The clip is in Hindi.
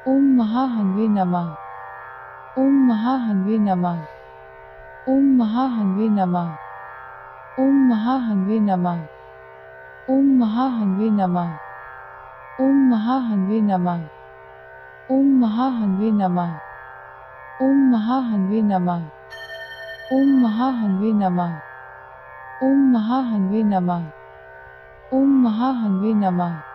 ओम महाहन्वे नमः। ओम महाहन्वे नमः। ओम महाहन्वे नमः। ओम महाहन्वे नमः। ओम महाहन्वे नमः। ओम महाहन्वे नमः। ओम महाहन्वे नमः। ओम महाहन्वे नमः। ओम महाहन्वे नमः। ओम महाहन्वे नमः। ओम महाहन्वे नमः।